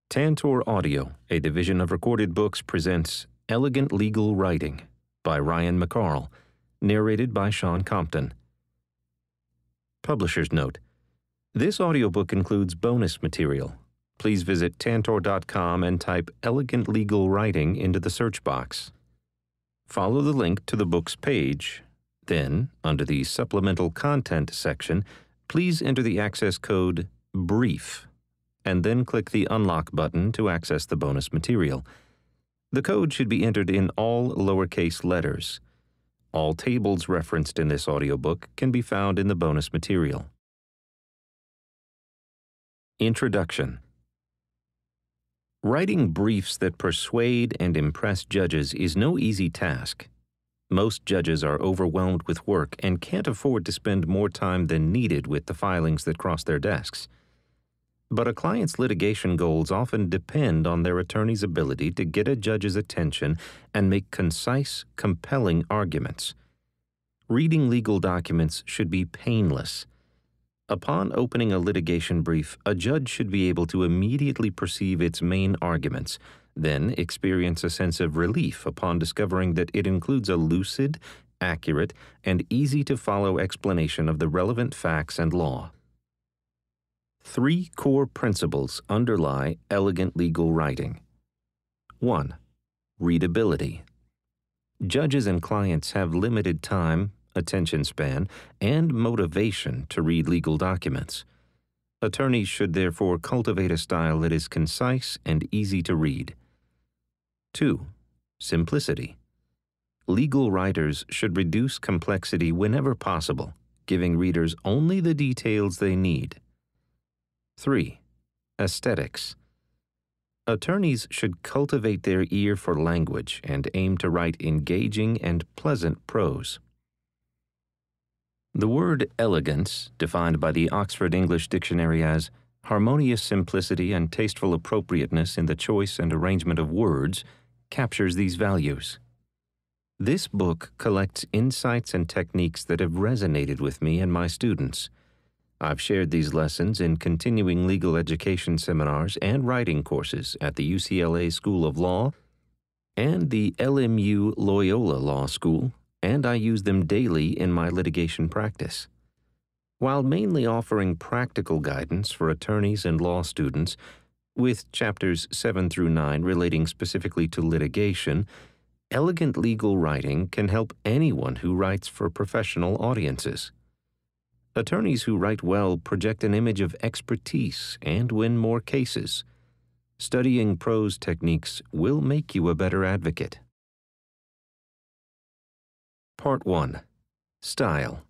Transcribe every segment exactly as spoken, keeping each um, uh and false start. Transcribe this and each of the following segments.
Tantor Audio, a division of Recorded Books, presents Elegant Legal Writing by Ryan McCarl, narrated by Shawn Compton. Publisher's note: this audiobook includes bonus material. Please visit tantor dot com and type Elegant Legal Writing into the search box. Follow the link to the book's page. Then, under the Supplemental Content section, please enter the access code BRIEF, and then click the Unlock button to access the bonus material. The code should be entered in all lowercase letters. All tables referenced in this audiobook can be found in the bonus material. Introduction. Writing briefs that persuade and impress judges is no easy task. Most judges are overwhelmed with work and can't afford to spend more time than needed with the filings that cross their desks. But a client's litigation goals often depend on their attorney's ability to get a judge's attention and make concise, compelling arguments. Reading legal documents should be painless. Upon opening a litigation brief, a judge should be able to immediately perceive its main arguments, then experience a sense of relief upon discovering that it includes a lucid, accurate, and easy-to-follow explanation of the relevant facts and law. Three core principles underlie elegant legal writing. one. Readability. Judges and clients have limited time, attention span, and motivation to read legal documents. Attorneys should therefore cultivate a style that is concise and easy to read. two. Simplicity. Legal writers should reduce complexity whenever possible, giving readers only the details they need. three. Aesthetics. Attorneys should cultivate their ear for language and aim to write engaging and pleasant prose. The word elegance, defined by the Oxford English Dictionary as harmonious simplicity and tasteful appropriateness in the choice and arrangement of words, captures these values. This book collects insights and techniques that have resonated with me and my students. I've shared these lessons in continuing legal education seminars and writing courses at the U C L A School of Law and the L M U Loyola Law School, and I use them daily in my litigation practice. While mainly offering practical guidance for attorneys and law students, with chapters seven through nine relating specifically to litigation, elegant legal writing can help anyone who writes for professional audiences. Attorneys who write well project an image of expertise and win more cases. Studying prose techniques will make you a better advocate. Part one. Style.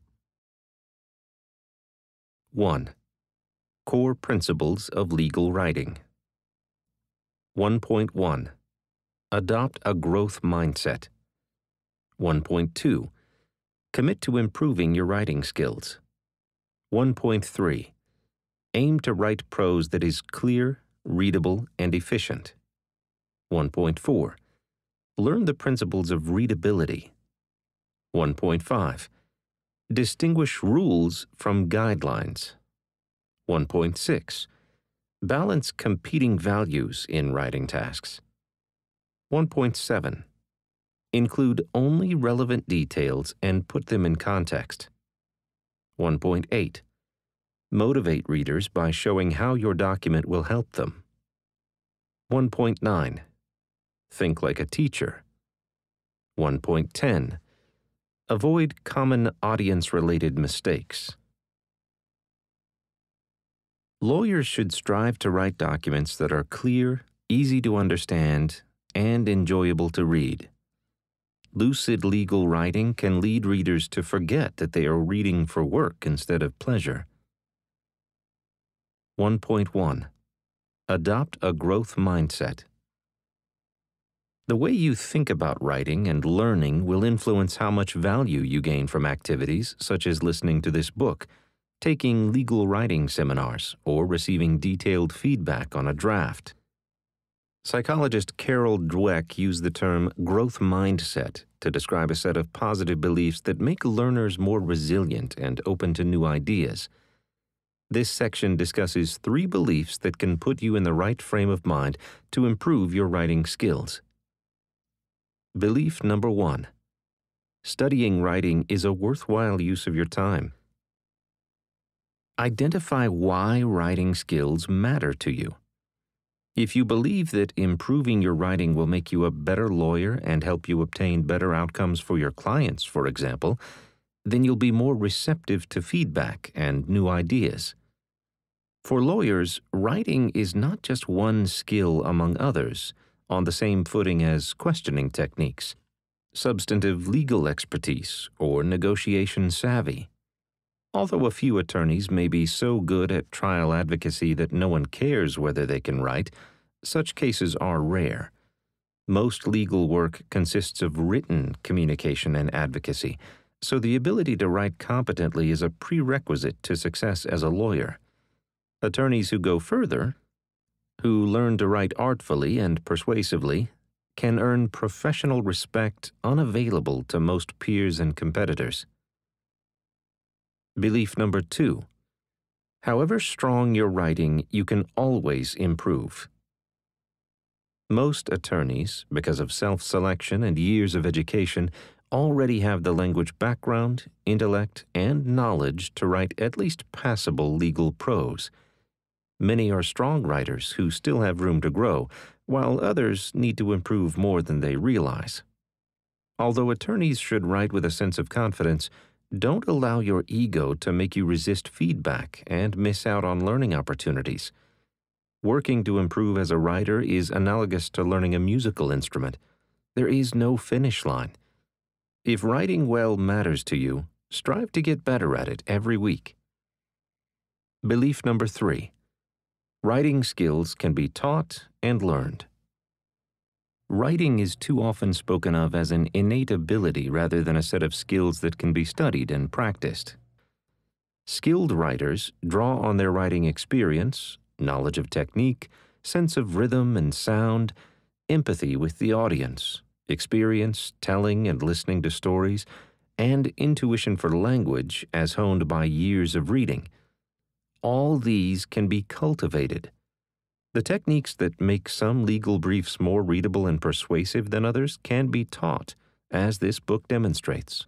one. Core Principles of Legal Writing. one point one. Adopt a growth mindset. one point two. Commit to improving your writing skills. one point three. Aim to write prose that is clear, readable, and efficient. one point four. Learn the principles of readability. one point five. Distinguish rules from guidelines. one point six. Balance competing values in writing tasks. one point seven. Include only relevant details and put them in context. one point eight. Motivate readers by showing how your document will help them. one point nine. Think like a teacher. one point ten. Avoid common audience-related mistakes. Lawyers should strive to write documents that are clear, easy to understand, and enjoyable to read. Lucid legal writing can lead readers to forget that they are reading for work instead of pleasure. one point one. Adopt a growth mindset. The way you think about writing and learning will influence how much value you gain from activities such as listening to this book, taking legal writing seminars, or receiving detailed feedback on a draft. Psychologist Carol Dweck used the term growth mindset to describe a set of positive beliefs that make learners more resilient and open to new ideas. This section discusses three beliefs that can put you in the right frame of mind to improve your writing skills. Belief number one: studying writing is a worthwhile use of your time. Identify why writing skills matter to you. If you believe that improving your writing will make you a better lawyer and help you obtain better outcomes for your clients, for example, then you'll be more receptive to feedback and new ideas. For lawyers, writing is not just one skill among others, on the same footing as questioning techniques, substantive legal expertise, or negotiation savvy. Although a few attorneys may be so good at trial advocacy that no one cares whether they can write, such cases are rare. Most legal work consists of written communication and advocacy, so the ability to write competently is a prerequisite to success as a lawyer. Attorneys who go further, who learn to write artfully and persuasively, can earn professional respect unavailable to most peers and competitors. Belief number two: however strong your writing, you can always improve. Most attorneys, because of self-selection and years of education, already have the language background, intellect, and knowledge to write at least passable legal prose. Many are strong writers who still have room to grow, while others need to improve more than they realize. Although attorneys should write with a sense of confidence, don't allow your ego to make you resist feedback and miss out on learning opportunities. Working to improve as a writer is analogous to learning a musical instrument. There is no finish line. If writing well matters to you, strive to get better at it every week. Belief number three: writing skills can be taught and learned. Writing is too often spoken of as an innate ability rather than a set of skills that can be studied and practiced. Skilled writers draw on their writing experience, knowledge of technique, sense of rhythm and sound, empathy with the audience, experience telling and listening to stories, and intuition for language as honed by years of reading. All these can be cultivated. The techniques that make some legal briefs more readable and persuasive than others can be taught, as this book demonstrates.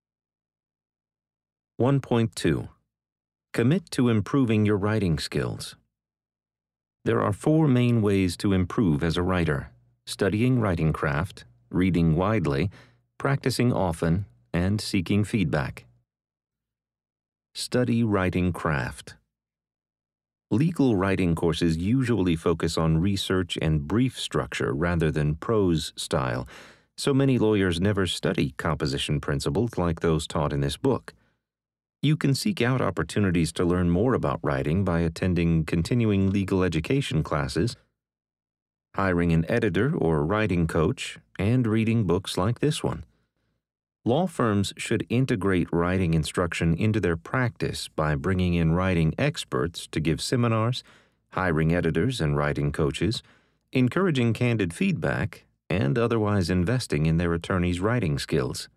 one point two. Commit to improving your writing skills. There are four main ways to improve as a writer: studying writing craft, reading widely, practicing often, and seeking feedback. Study writing craft. Legal writing courses usually focus on research and brief structure rather than prose style, so many lawyers never study composition principles like those taught in this book. You can seek out opportunities to learn more about writing by attending continuing legal education classes, hiring an editor or writing coach, and reading books like this one. Law firms should integrate writing instruction into their practice by bringing in writing experts to give seminars, hiring editors and writing coaches, encouraging candid feedback, and otherwise investing in their attorneys' writing skills.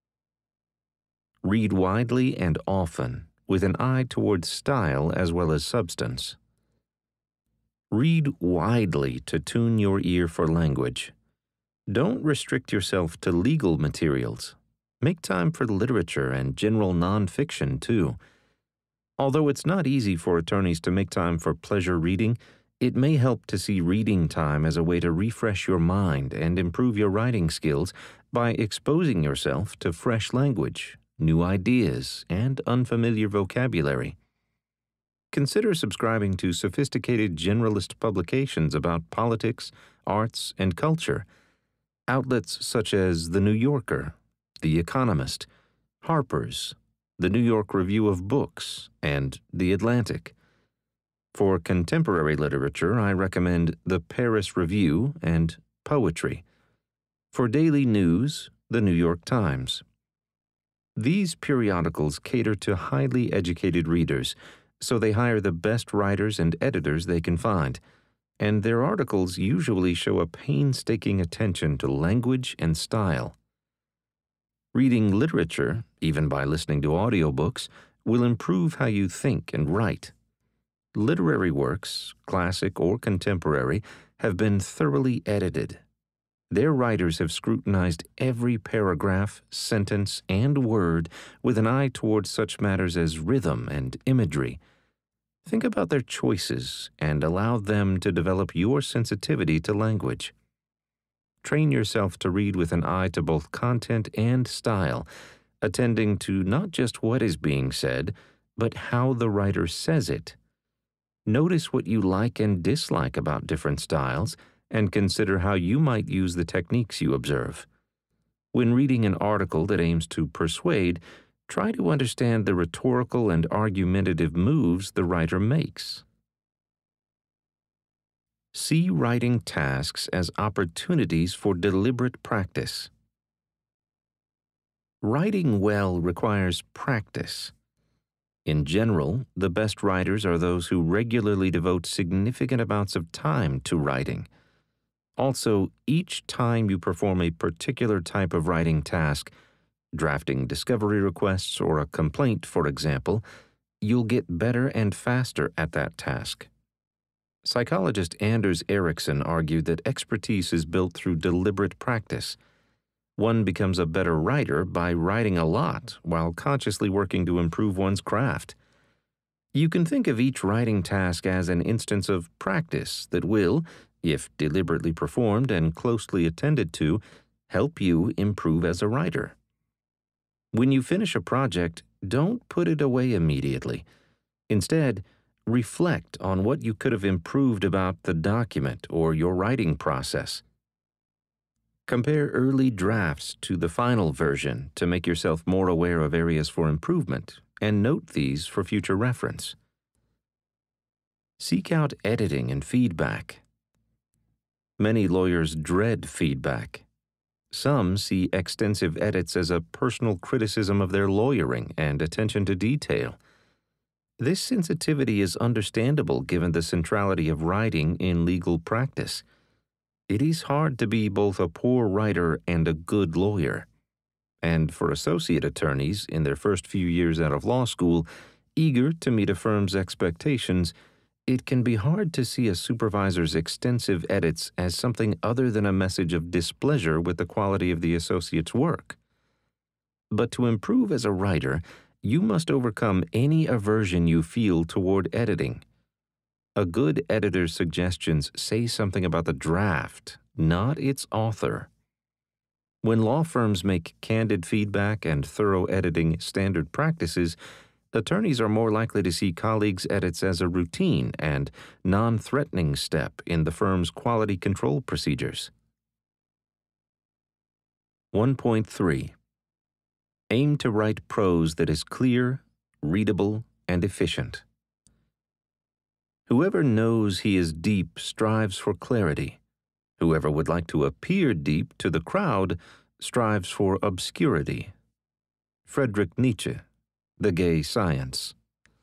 Read widely and often, with an eye towards style as well as substance. Read widely to tune your ear for language. Don't restrict yourself to legal materials. Make time for literature and general nonfiction, too. Although it's not easy for attorneys to make time for pleasure reading, it may help to see reading time as a way to refresh your mind and improve your writing skills by exposing yourself to fresh language, new ideas, and unfamiliar vocabulary. Consider subscribing to sophisticated generalist publications about politics, arts, and culture. Outlets such as The New Yorker, The Economist, Harper's, The New York Review of Books, and The Atlantic. For contemporary literature, I recommend The Paris Review and Poetry. For daily news, The New York Times. These periodicals cater to highly educated readers, so they hire the best writers and editors they can find, and their articles usually show a painstaking attention to language and style. Reading literature, even by listening to audiobooks, will improve how you think and write. Literary works, classic or contemporary, have been thoroughly edited. Their writers have scrutinized every paragraph, sentence, and word with an eye towards such matters as rhythm and imagery. Think about their choices and allow them to develop your sensitivity to language. Train yourself to read with an eye to both content and style, attending to not just what is being said, but how the writer says it. Notice what you like and dislike about different styles, and consider how you might use the techniques you observe. When reading an article that aims to persuade, try to understand the rhetorical and argumentative moves the writer makes. See writing tasks as opportunities for deliberate practice. Writing well requires practice. In general, the best writers are those who regularly devote significant amounts of time to writing. Also, each time you perform a particular type of writing task, drafting discovery requests or a complaint, for example, you'll get better and faster at that task. Psychologist Anders Ericsson argued that expertise is built through deliberate practice. One becomes a better writer by writing a lot while consciously working to improve one's craft. You can think of each writing task as an instance of practice that will, if deliberately performed and closely attended to, help you improve as a writer. When you finish a project, don't put it away immediately. Instead, reflect on what you could have improved about the document or your writing process. Compare early drafts to the final version to make yourself more aware of areas for improvement, and note these for future reference. Seek out editing and feedback. Many lawyers dread feedback. Some see extensive edits as a personal criticism of their lawyering and attention to detail. This sensitivity is understandable given the centrality of writing in legal practice. It is hard to be both a poor writer and a good lawyer. And for associate attorneys in their first few years out of law school, eager to meet a firm's expectations, it can be hard to see a supervisor's extensive edits as something other than a message of displeasure with the quality of the associate's work. But to improve as a writer, you must overcome any aversion you feel toward editing. A good editor's suggestions say something about the draft, not its author. When law firms make candid feedback and thorough editing standard practices, attorneys are more likely to see colleagues' edits as a routine and non-threatening step in the firm's quality control procedures. one point three. Aim to write prose that is clear, readable, and efficient. Whoever knows he is deep strives for clarity. Whoever would like to appear deep to the crowd strives for obscurity. Friedrich Nietzsche, The Gay Science.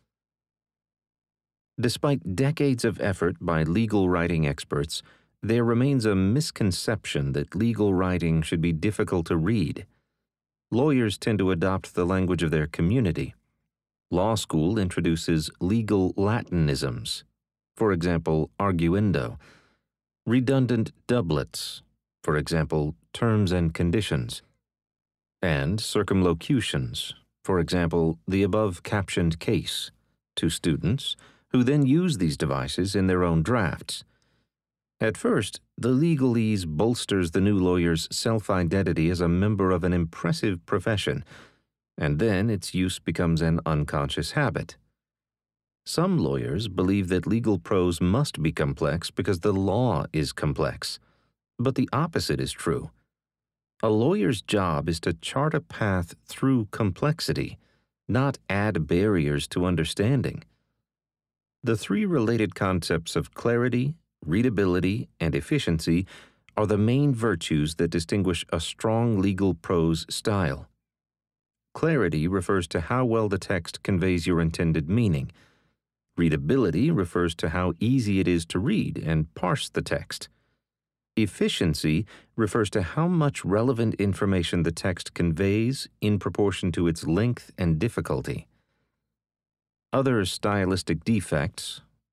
Despite decades of effort by legal writing experts, there remains a misconception that legal writing should be difficult to read. Lawyers tend to adopt the language of their community. Law school introduces legal Latinisms, for example, arguendo, redundant doublets, for example, terms and conditions, and circumlocutions, for example, the above-captioned case, to students who then use these devices in their own drafts. At first, the legalese bolsters the new lawyer's self-identity as a member of an impressive profession, and then its use becomes an unconscious habit. Some lawyers believe that legal prose must be complex because the law is complex, but the opposite is true. A lawyer's job is to chart a path through complexity, not add barriers to understanding. The three related concepts of clarity, readability, and efficiency are the main virtues that distinguish a strong legal prose style. Clarity refers to how well the text conveys your intended meaning. Readability refers to how easy it is to read and parse the text. Efficiency refers to how much relevant information the text conveys in proportion to its length and difficulty. Other stylistic defects,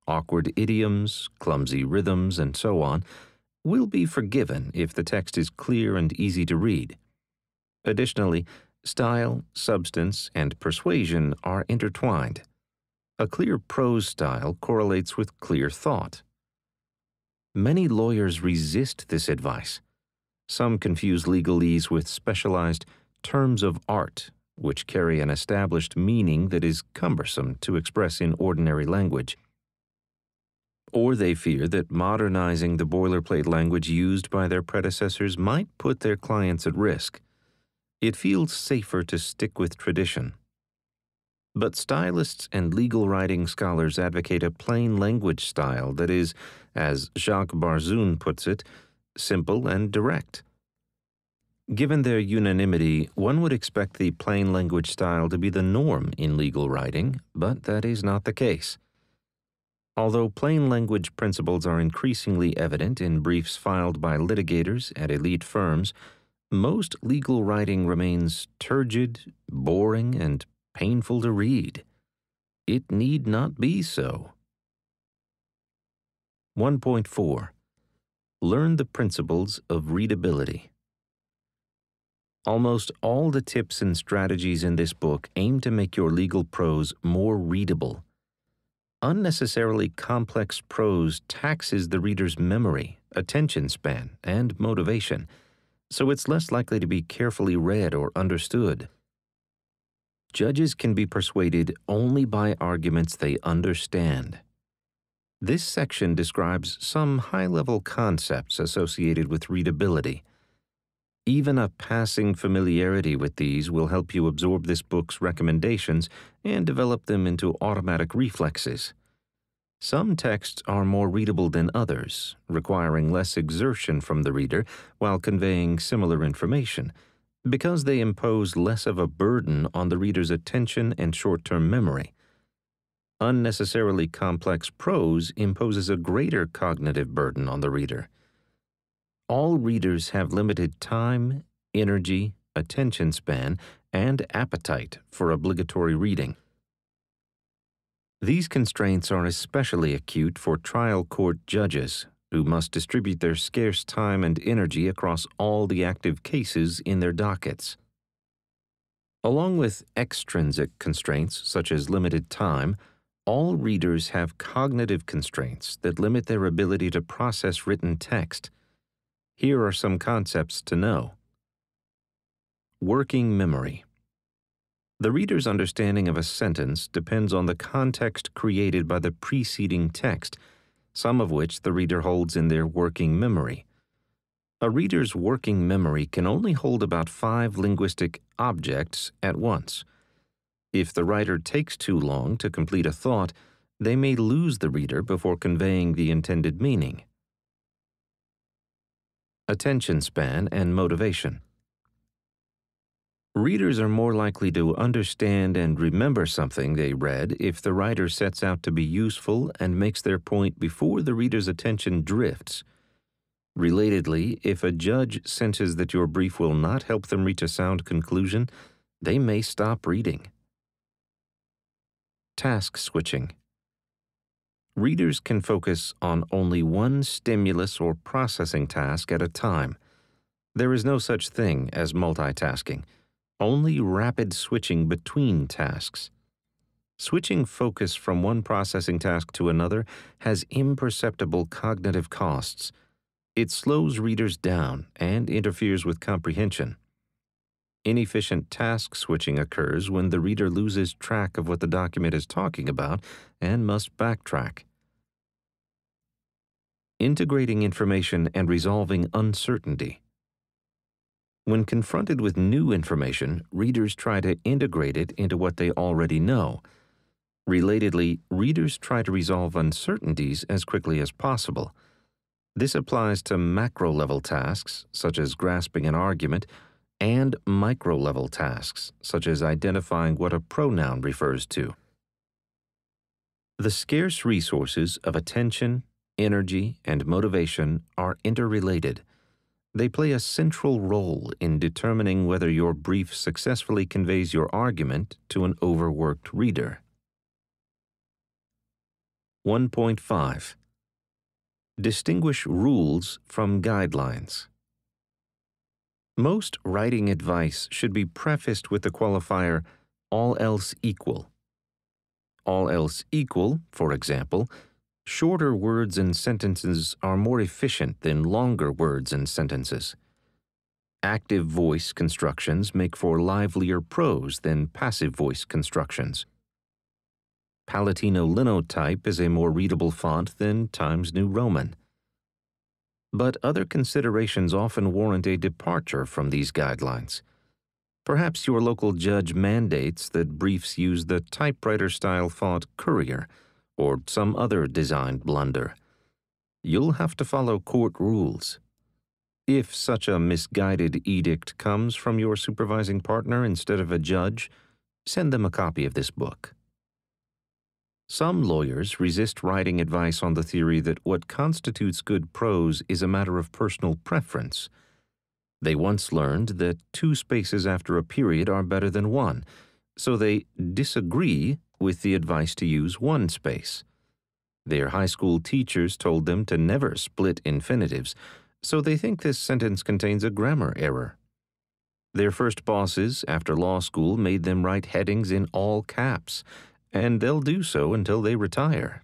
awkward idioms, clumsy rhythms, and so on, will be forgiven if the text is clear and easy to read. Additionally, style, substance, and persuasion are intertwined. A clear prose style correlates with clear thought. Many lawyers resist this advice. Some confuse legalese with specialized terms of art, which carry an established meaning that is cumbersome to express in ordinary language. Or they fear that modernizing the boilerplate language used by their predecessors might put their clients at risk. It feels safer to stick with tradition. But stylists and legal writing scholars advocate a plain language style that is, as Jacques Barzun puts it, simple and direct. Given their unanimity, one would expect the plain language style to be the norm in legal writing, but that is not the case. Although plain language principles are increasingly evident in briefs filed by litigators at elite firms, most legal writing remains turgid, boring, and painful to read. It need not be so. one point four. Learn the principles of readability. Almost all the tips and strategies in this book aim to make your legal prose more readable. Unnecessarily complex prose taxes the reader's memory, attention span, and motivation, so it's less likely to be carefully read or understood. Judges can be persuaded only by arguments they understand. This section describes some high-level concepts associated with readability. Even a passing familiarity with these will help you absorb this book's recommendations and develop them into automatic reflexes. Some texts are more readable than others, requiring less exertion from the reader while conveying similar information, because they impose less of a burden on the reader's attention and short-term memory. Unnecessarily complex prose imposes a greater cognitive burden on the reader. All readers have limited time, energy, attention span, and appetite for obligatory reading. These constraints are especially acute for trial court judges, who must distribute their scarce time and energy across all the active cases in their dockets. Along with extrinsic constraints such as limited time, all readers have cognitive constraints that limit their ability to process written text. Here are some concepts to know. Working memory. The reader's understanding of a sentence depends on the context created by the preceding text, some of which the reader holds in their working memory. A reader's working memory can only hold about five linguistic objects at once. If the writer takes too long to complete a thought, they may lose the reader before conveying the intended meaning. Attention span and motivation. Readers are more likely to understand and remember something they read if the writer sets out to be useful and makes their point before the reader's attention drifts. Relatedly, if a judge senses that your brief will not help them reach a sound conclusion, they may stop reading. Task switching. Readers can focus on only one stimulus or processing task at a time. There is no such thing as multitasking, only rapid switching between tasks. Switching focus from one processing task to another has imperceptible cognitive costs. It slows readers down and interferes with comprehension. Inefficient task switching occurs when the reader loses track of what the document is talking about and must backtrack. Integrating information and resolving uncertainty. When confronted with new information, readers try to integrate it into what they already know. Relatedly, readers try to resolve uncertainties as quickly as possible. This applies to macro-level tasks, such as grasping an argument, and micro-level tasks, such as identifying what a pronoun refers to. The scarce resources of attention, energy, and motivation are interrelated. They play a central role in determining whether your brief successfully conveys your argument to an overworked reader. one point five. Distinguish rules from guidelines. Most writing advice should be prefaced with the qualifier, all else equal. All else equal, for example, shorter words and sentences are more efficient than longer words and sentences. Active voice constructions make for livelier prose than passive voice constructions. Palatino linotype is a more readable font than Times New Roman. But other considerations often warrant a departure from these guidelines. Perhaps your local judge mandates that briefs use the typewriter-style font Courier or some other design blunder. You'll have to follow court rules. If such a misguided edict comes from your supervising partner instead of a judge, send them a copy of this book. Some lawyers resist writing advice on the theory that what constitutes good prose is a matter of personal preference. They once learned that two spaces after a period are better than one, so they disagree with the advice to use one space. Their high school teachers told them to never split infinitives, so they think this sentence contains a grammar error. Their first bosses after law school made them write headings in all caps, and they'll do so until they retire.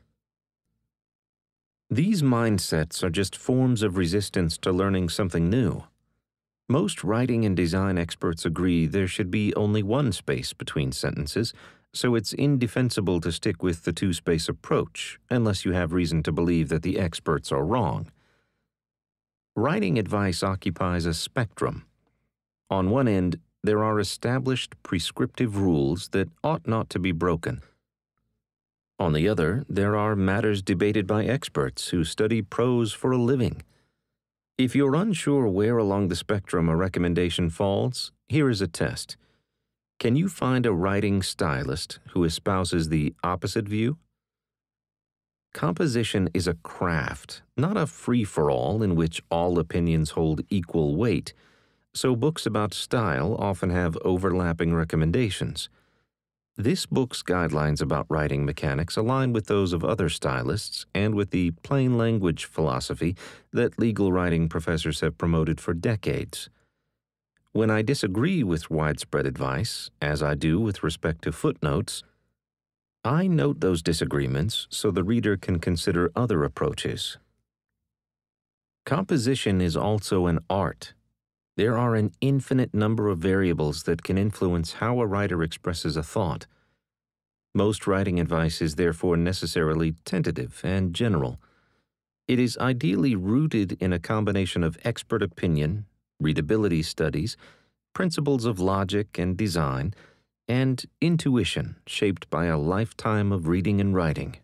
These mindsets are just forms of resistance to learning something new. Most writing and design experts agree there should be only one space between sentences, so it's indefensible to stick with the two-space approach, unless you have reason to believe that the experts are wrong. Writing advice occupies a spectrum. On one end, there are established prescriptive rules that ought not to be broken. On the other, there are matters debated by experts who study prose for a living. If you're unsure where along the spectrum a recommendation falls, here is a test. Can you find a writing stylist who espouses the opposite view? Composition is a craft, not a free-for-all in which all opinions hold equal weight, so books about style often have overlapping recommendations. This book's guidelines about writing mechanics align with those of other stylists and with the plain language philosophy that legal writing professors have promoted for decades. When I disagree with widespread advice, as I do with respect to footnotes, I note those disagreements so the reader can consider other approaches. Composition is also an art. There are an infinite number of variables that can influence how a writer expresses a thought. Most writing advice is therefore necessarily tentative and general. It is ideally rooted in a combination of expert opinion, readability studies, principles of logic and design, and intuition shaped by a lifetime of reading and writing.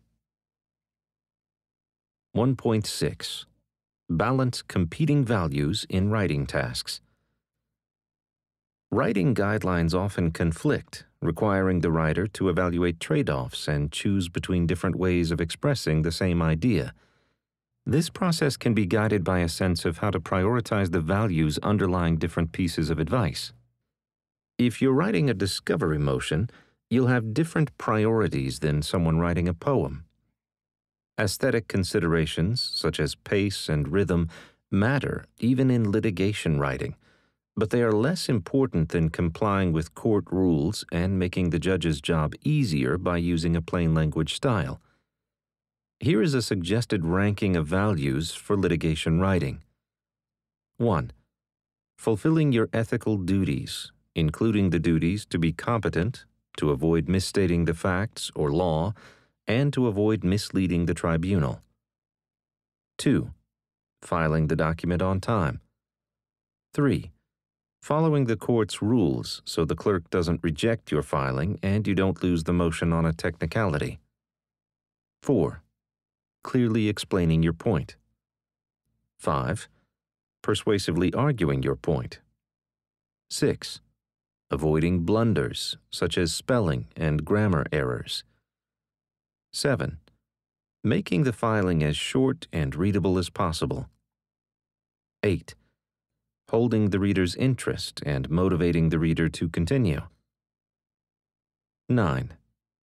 one point six. Balance competing values in writing tasks. Writing guidelines often conflict, requiring the writer to evaluate trade-offs and choose between different ways of expressing the same idea. This process can be guided by a sense of how to prioritize the values underlying different pieces of advice. If you're writing a discovery motion, you'll have different priorities than someone writing a poem. Aesthetic considerations, such as pace and rhythm, matter even in litigation writing, but they are less important than complying with court rules and making the judge's job easier by using a plain language style. Here is a suggested ranking of values for litigation writing. one. Fulfilling your ethical duties, including the duties to be competent, to avoid misstating the facts or law, and to avoid misleading the tribunal. two. Filing the document on time. three. Following the court's rules so the clerk doesn't reject your filing and you don't lose the motion on a technicality. four. Clearly explaining your point. five. Persuasively arguing your point. six. Avoiding blunders, such as spelling and grammar errors. seven. Making the filing as short and readable as possible. eight. Holding the reader's interest and motivating the reader to continue. nine.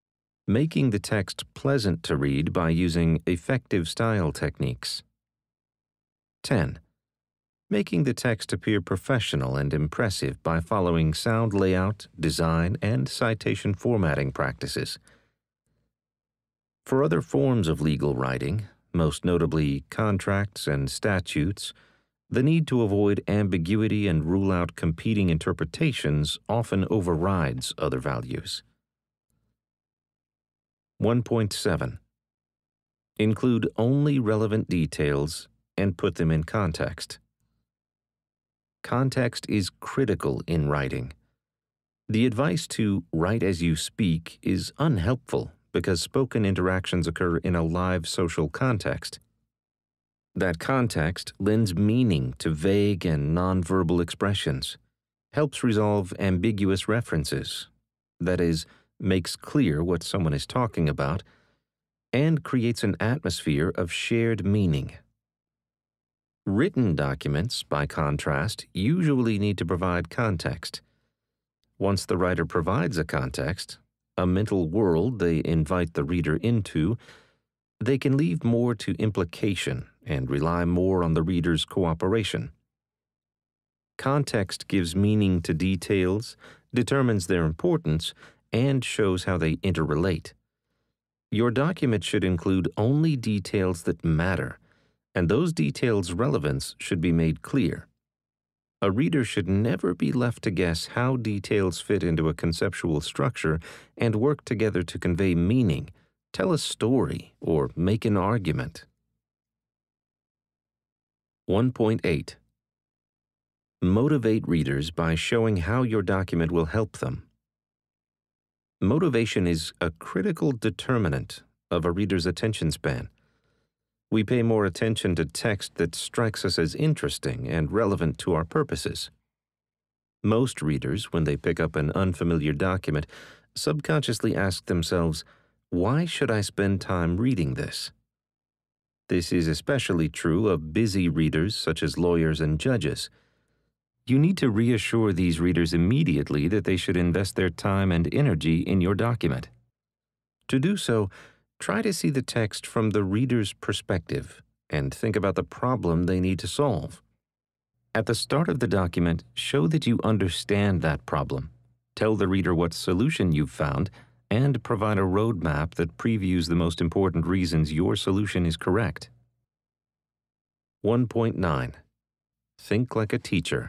Making the text pleasant to read by using effective style techniques. ten. Making the text appear professional and impressive by following sound layout, design, and citation formatting practices. For other forms of legal writing, most notably contracts and statutes, the need to avoid ambiguity and rule out competing interpretations often overrides other values. one point seven. Include only relevant details and put them in context. Context is critical in writing. The advice to write as you speak is unhelpful because spoken interactions occur in a live social context. That context lends meaning to vague and nonverbal expressions, helps resolve ambiguous references, that is, makes clear what someone is talking about, and creates an atmosphere of shared meaning. Written documents, by contrast, usually need to provide context. Once the writer provides a context, a mental world they invite the reader into, they can leave more to implication and rely more on the reader's cooperation. Context gives meaning to details, determines their importance, and shows how they interrelate. Your document should include only details that matter, and those details' relevance should be made clear. A reader should never be left to guess how details fit into a conceptual structure and work together to convey meaning, tell a story, or make an argument. one point eight. Motivate readers by showing how your document will help them. Motivation is a critical determinant of a reader's attention span. We pay more attention to text that strikes us as interesting and relevant to our purposes. Most readers, when they pick up an unfamiliar document, subconsciously ask themselves, "Why should I spend time reading this?" This is especially true of busy readers such as lawyers and judges. You need to reassure these readers immediately that they should invest their time and energy in your document. To do so, try to see the text from the reader's perspective and think about the problem they need to solve. At the start of the document, show that you understand that problem. Tell the reader what solution you've found and provide a roadmap that previews the most important reasons your solution is correct. one point nine. Think like a teacher.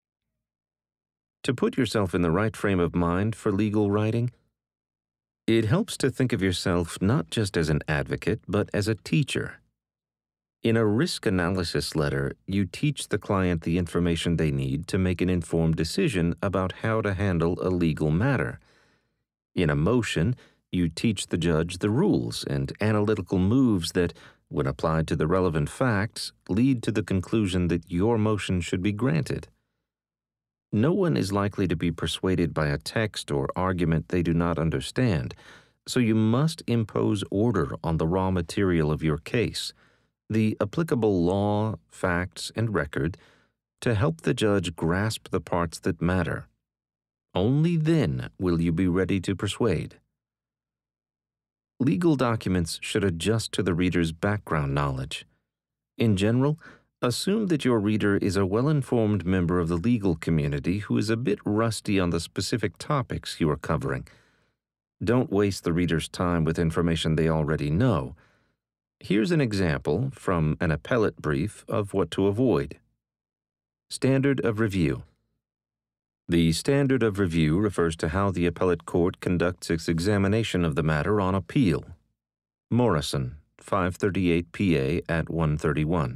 To put yourself in the right frame of mind for legal writing, it helps to think of yourself not just as an advocate, but as a teacher. In a risk analysis letter, you teach the client the information they need to make an informed decision about how to handle a legal matter. In a motion, you teach the judge the rules and analytical moves that, when applied to the relevant facts, lead to the conclusion that your motion should be granted. No one is likely to be persuaded by a text or argument they do not understand, so you must impose order on the raw material of your case, the applicable law, facts, and record, to help the judge grasp the parts that matter. Only then will you be ready to persuade. Legal documents should adjust to the reader's background knowledge. In general, assume that your reader is a well-informed member of the legal community who is a bit rusty on the specific topics you are covering. Don't waste the reader's time with information they already know. Here's an example from an appellate brief of what to avoid. Standard of review. The standard of review refers to how the appellate court conducts its examination of the matter on appeal. Morrison, five thirty-eight P A at one thirty-one.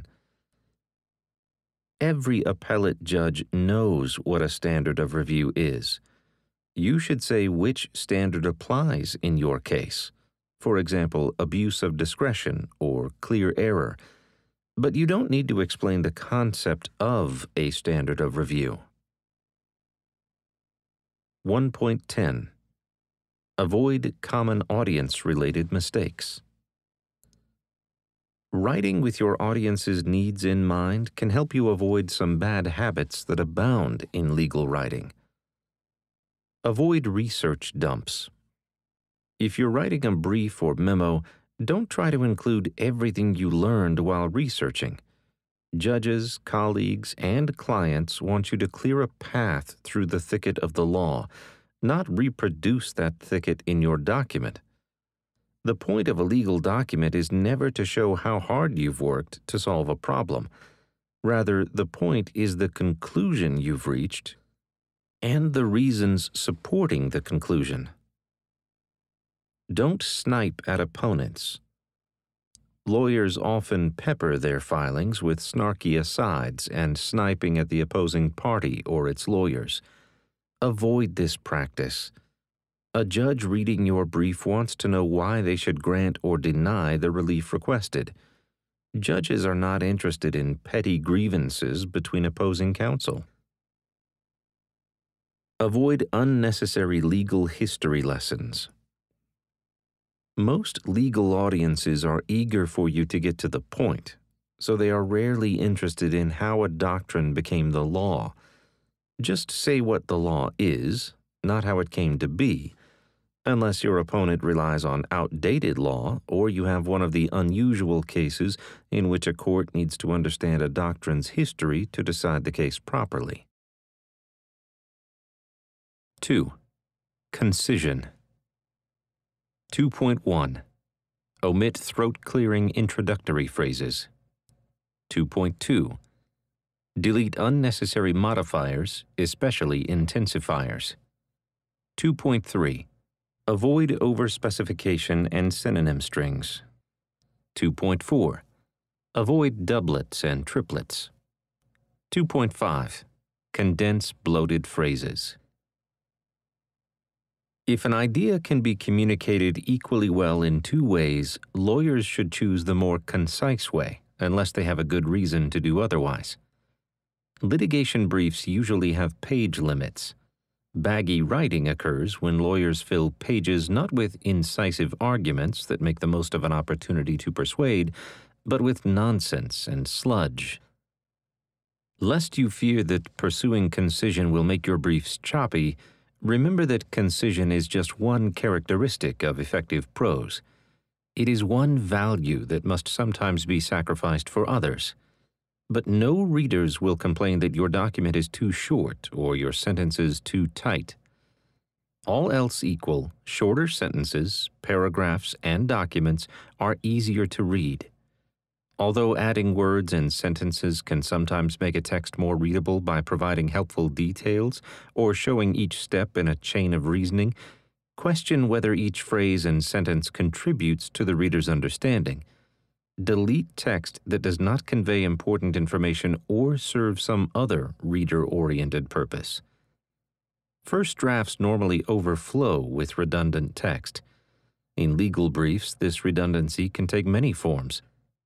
Every appellate judge knows what a standard of review is. You should say which standard applies in your case. For example, abuse of discretion or clear error. But you don't need to explain the concept of a standard of review. one point ten. Avoid common audience-related mistakes. Writing with your audience's needs in mind can help you avoid some bad habits that abound in legal writing. Avoid research dumps. If you're writing a brief or memo, don't try to include everything you learned while researching. Judges, colleagues, and clients want you to clear a path through the thicket of the law, not reproduce that thicket in your document. The point of a legal document is never to show how hard you've worked to solve a problem. Rather, the point is the conclusion you've reached and the reasons supporting the conclusion. Don't snipe at opponents. Lawyers often pepper their filings with snarky asides and sniping at the opposing party or its lawyers. Avoid this practice. A judge reading your brief wants to know why they should grant or deny the relief requested. Judges are not interested in petty grievances between opposing counsel. Avoid unnecessary legal history lessons. Most legal audiences are eager for you to get to the point, so they are rarely interested in how a doctrine became the law. Just say what the law is, not how it came to be, unless your opponent relies on outdated law or you have one of the unusual cases in which a court needs to understand a doctrine's history to decide the case properly. two. Concision. two point one. Omit throat-clearing introductory phrases. two point two. Delete unnecessary modifiers, especially intensifiers. two point three. Avoid overspecification and synonym strings. two point four. Avoid doublets and triplets. two point five. Condense bloated phrases. If an idea can be communicated equally well in two ways, lawyers should choose the more concise way, unless they have a good reason to do otherwise. Litigation briefs usually have page limits. Baggy writing occurs when lawyers fill pages not with incisive arguments that make the most of an opportunity to persuade, but with nonsense and sludge. Lest you fear that pursuing concision will make your briefs choppy, remember that concision is just one characteristic of effective prose. It is one value that must sometimes be sacrificed for others. But no readers will complain that your document is too short or your sentences too tight. All else equal, shorter sentences, paragraphs, and documents are easier to read. Although adding words and sentences can sometimes make a text more readable by providing helpful details or showing each step in a chain of reasoning, question whether each phrase and sentence contributes to the reader's understanding. Delete text that does not convey important information or serve some other reader-oriented purpose. First drafts normally overflow with redundant text. In legal briefs, this redundancy can take many forms.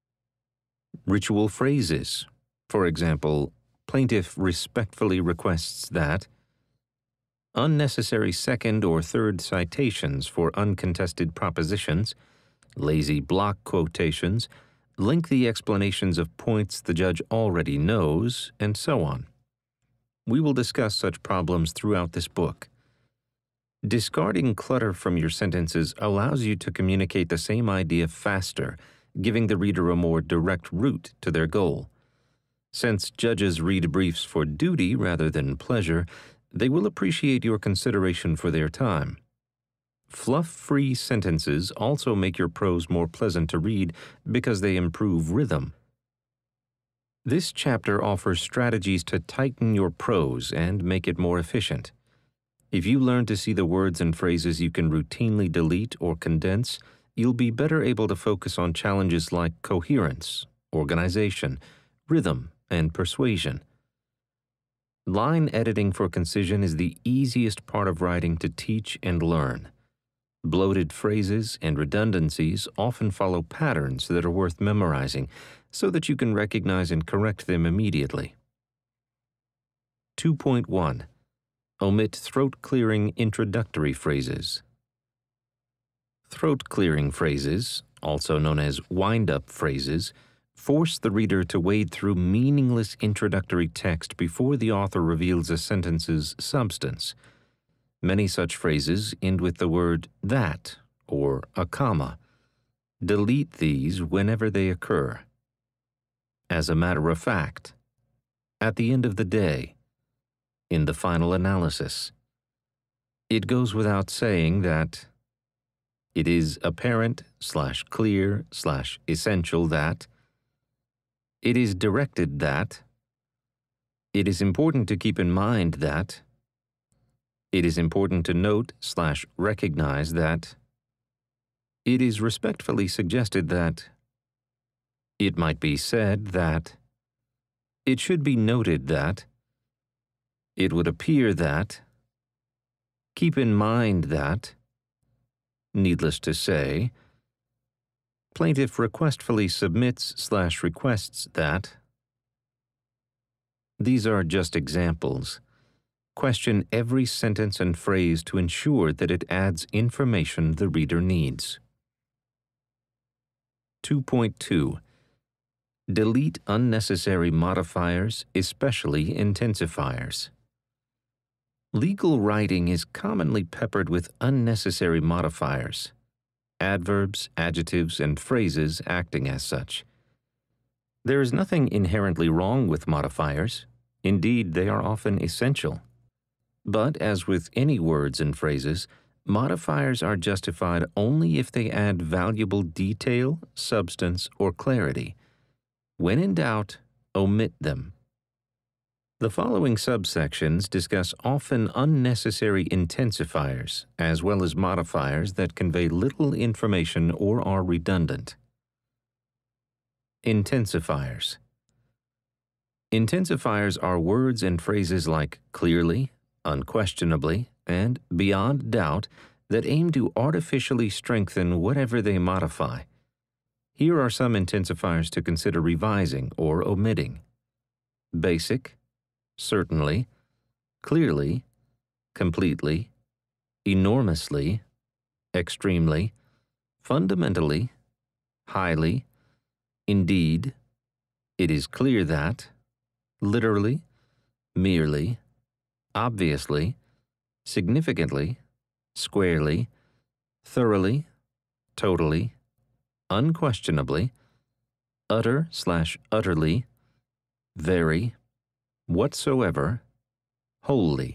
Ritual phrases. For example, plaintiff respectfully requests that. Unnecessary second or third citations for uncontested propositions, lazy block quotations, lengthy explanations of points the judge already knows, and so on. We will discuss such problems throughout this book. Discarding clutter from your sentences allows you to communicate the same idea faster, giving the reader a more direct route to their goal. Since judges read briefs for duty rather than pleasure, they will appreciate your consideration for their time. Fluff-free sentences also make your prose more pleasant to read because they improve rhythm. This chapter offers strategies to tighten your prose and make it more efficient. If you learn to see the words and phrases you can routinely delete or condense, you'll be better able to focus on challenges like coherence, organization, rhythm, and persuasion. Line editing for concision is the easiest part of writing to teach and learn. Bloated phrases and redundancies often follow patterns that are worth memorizing so that you can recognize and correct them immediately. two point one. Omit throat-clearing introductory phrases. Throat-clearing phrases, also known as wind-up phrases, force the reader to wade through meaningless introductory text before the author reveals a sentence's substance. Many such phrases end with the word that or a comma. Delete these whenever they occur. As a matter of fact, at the end of the day, in the final analysis, it goes without saying that it is apparent slash clear slash essential that it is directed that it is important to keep in mind that it is important to note slash recognize that it is respectfully suggested that it might be said that it should be noted that it would appear that keep in mind that needless to say, plaintiff requestfully submits slash requests that. These are just examples. Question every sentence and phrase to ensure that it adds information the reader needs. two point two. Delete unnecessary modifiers, especially intensifiers. Legal writing is commonly peppered with unnecessary modifiers, adverbs, adjectives, and phrases acting as such. There is nothing inherently wrong with modifiers. Indeed, they are often essential. But as with any words and phrases, modifiers are justified only if they add valuable detail, substance, or clarity. When in doubt, omit them. The following subsections discuss often unnecessary intensifiers, as well as modifiers that convey little information or are redundant. Intensifiers. Intensifiers are words and phrases like clearly, unquestionably, and beyond doubt that aim to artificially strengthen whatever they modify. Here are some intensifiers to consider revising or omitting. Basic, certainly, clearly, completely, enormously, extremely, fundamentally, highly, indeed, it is clear that, literally, merely, obviously, significantly, squarely, thoroughly, totally, unquestionably, utter slash utterly, very, whatsoever, wholly.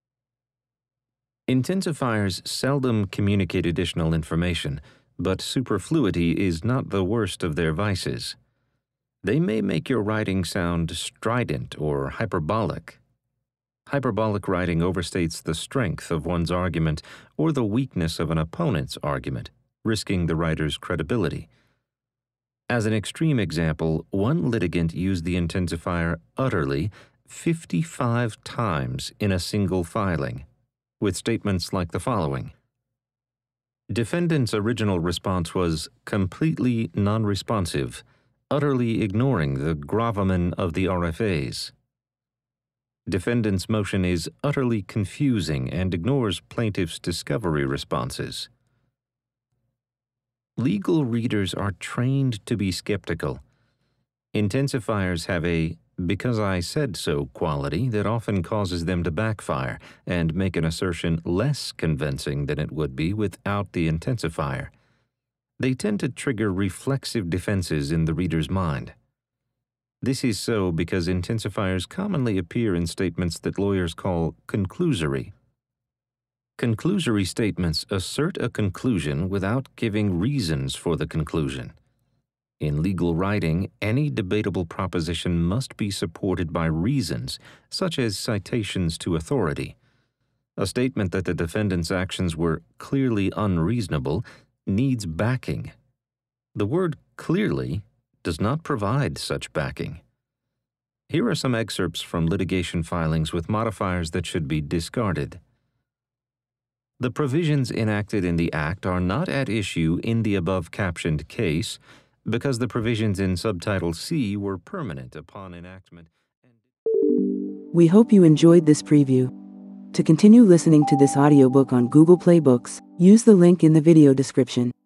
Intensifiers seldom communicate additional information, but superfluity is not the worst of their vices. They may make your writing sound strident or hyperbolic. Hyperbolic writing overstates the strength of one's argument or the weakness of an opponent's argument, risking the writer's credibility. As an extreme example, one litigant used the intensifier utterly fifty-five times in a single filing, with statements like the following. Defendant's original response was completely non-responsive, utterly ignoring the gravamen of the R F As. Defendant's motion is utterly confusing and ignores plaintiff's discovery responses. Legal readers are trained to be skeptical. Intensifiers have a because I said so quality that often causes them to backfire and make an assertion less convincing than it would be without the intensifier. They tend to trigger reflexive defenses in the reader's mind. This is so because intensifiers commonly appear in statements that lawyers call conclusory. Conclusory statements assert a conclusion without giving reasons for the conclusion. In legal writing, any debatable proposition must be supported by reasons, such as citations to authority. A statement that the defendant's actions were clearly unreasonable needs backing. The word clearly does not provide such backing. Here are some excerpts from litigation filings with modifiers that should be discarded. The provisions enacted in the Act are not at issue in the above captioned case because the provisions in Subtitle C were permanent upon enactment. We hope you enjoyed this preview. To continue listening to this audiobook on Google Play Books, use the link in the video description.